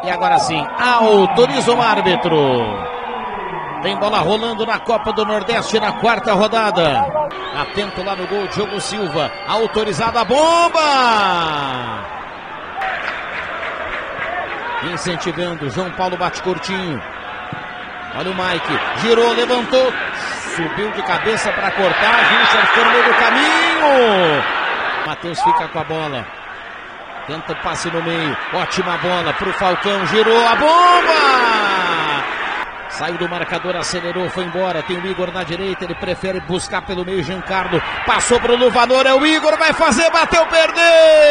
E agora sim, autoriza o árbitro. Tem bola rolando na Copa do Nordeste na quarta rodada. Atento lá no gol, Diogo Silva. Autorizado a bomba. Incentivando, João Paulo bate curtinho. Olha o Mike, girou, levantou. Subiu de cabeça para cortar. Richard ficou no meio do caminho. Matheus fica com a bola. Tenta o passe no meio. Ótima bola para o Falcão. Girou a bomba. Saiu do marcador, acelerou, foi embora. Tem o Igor na direita. Ele prefere buscar pelo meio. Giancarlo passou para o Luvanor. É o Igor. Vai fazer. Bateu, perdeu.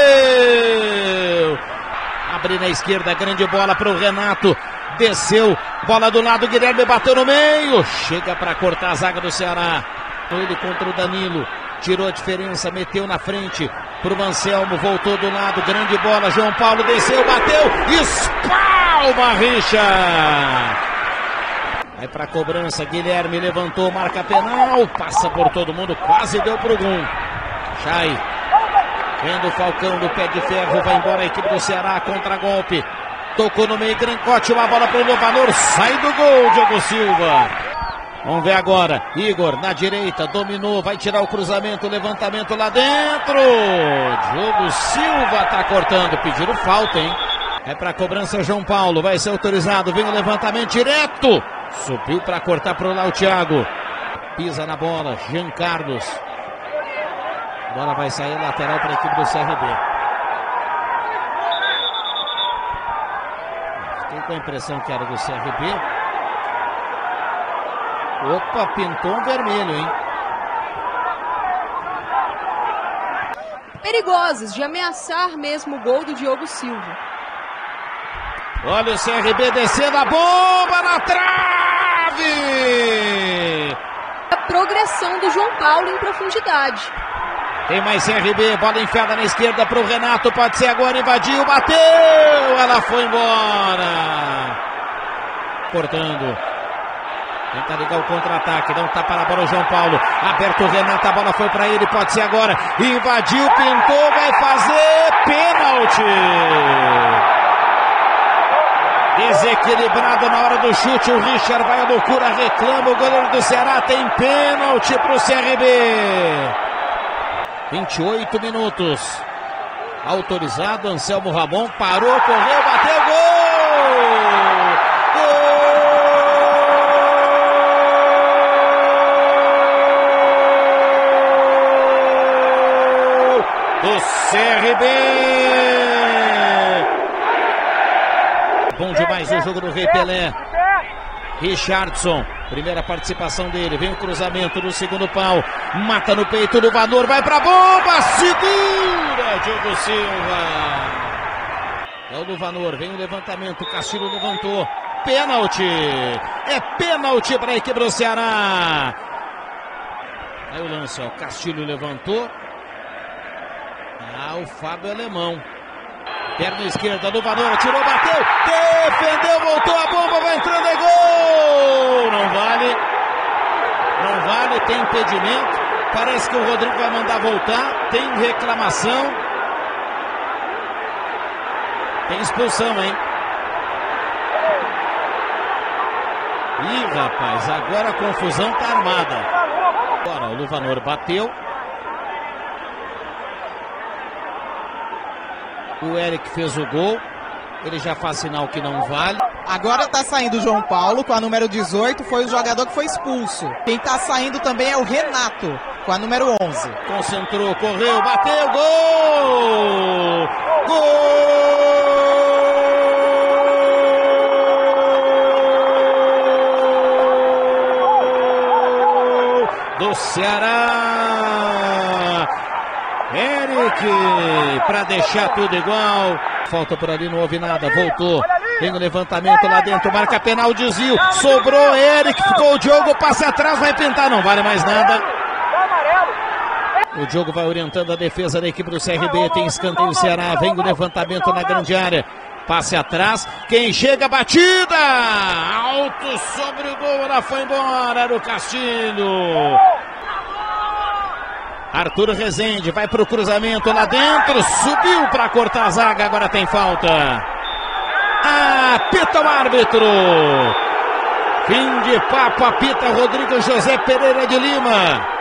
Abre na esquerda. Grande bola para o Renato. Desceu. Bola do lado. Guilherme bateu no meio. Chega para cortar a zaga do Ceará. Ele contra o Danilo. Tirou a diferença, meteu na frente pro Anselmo, voltou do lado, grande bola, João Paulo desceu, bateu, espalma Richard. Vai pra cobrança, Guilherme levantou, marca penal, passa por todo mundo, quase deu pro gol. Chay, vendo o Falcão no pé de ferro, vai embora a equipe do Ceará, contra-golpe. Tocou no meio, Grancote, uma bola pro Luvanor, sai do gol, Diogo Silva. Vamos ver agora, Igor na direita, dominou, vai tirar o cruzamento, levantamento lá dentro. Diogo Silva tá cortando, pediram falta, hein? É pra cobrança João Paulo, vai ser autorizado, vem o levantamento direto. Subiu pra cortar pro lá o Thiago. Pisa na bola, Jean Carlos. A bola vai sair lateral pra equipe do CRB. Fiquei com a impressão que era do CRB. Opa, pintou um vermelho, hein? Perigosos de ameaçar mesmo o gol do Diogo Silva. Olha o CRB descendo a bomba na trave! A progressão do João Paulo em profundidade. Tem mais CRB, bola enfiada na esquerda para o Renato, pode ser agora, invadiu, bateu! Ela foi embora! Cortando. Tenta ligar o contra-ataque, dá um tapa na bola o João Paulo. Aberto o Renato, a bola foi para ele, pode ser agora. Invadiu, pintou, vai fazer pênalti. Desequilibrado na hora do chute, o Richard vai à loucura, reclama, o goleiro do Ceará tem pênalti para o CRB. 28 minutos. Autorizado, Anselmo Ramon, parou, correu, bateu, gol! Do CRB. Bom demais o jogo do Rei Pelé. Richardson, primeira participação dele, vem o cruzamento no segundo pau, mata no peito do Luvanor, vai pra bomba, segura Diogo Silva. É o Luvanor, vem o levantamento, Castilho levantou, pênalti, é pênalti para a equipe do Ceará. Aí o lance, ó, Castilho levantou. O Fábio Alemão. Perna esquerda, Luvanor, tirou, bateu, defendeu, voltou a bomba, vai entrando, é gol! Não vale, tem impedimento. Parece que o Rodrigo vai mandar voltar. Tem reclamação. Tem expulsão, hein? Ih, rapaz, agora a confusão tá armada. Agora o Luvanor bateu. O Eric fez o gol, ele já faz sinal que não vale. Agora tá saindo o João Paulo com a número 18, foi o jogador que foi expulso. Quem tá saindo também é o Renato, com a número 11. Concentrou, correu, bateu, gol! Gol! Do Ceará! Eric, para deixar tudo igual. Falta por ali, não houve nada, voltou. Tem o levantamento lá dentro, marca penal, desvio. Sobrou Eric, ficou o Diogo, passa atrás, vai pintar, não vale mais nada. O Diogo vai orientando a defesa da equipe do CRB, tem escanteio Ceará, vem o levantamento na grande área. Passe atrás, quem chega, batida! Alto sobre o gol, ela foi embora, era o Castilho. Arthur Rezende vai pro cruzamento lá dentro, subiu para cortar a zaga, agora tem falta. apita o árbitro. Fim de papo, apita Rodrigo José Pereira de Lima.